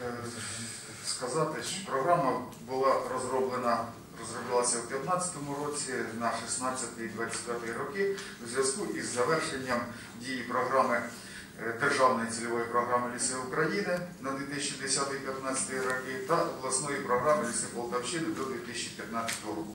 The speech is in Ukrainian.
сказати, що програма була розроблялася у 2015 році на 16-25 роки у зв'язку із завершенням дії програми Державної цільової програми «Ліси України» на 2010-2015 роки та обласної програми «Ліси Полтавщини» до 2015 року.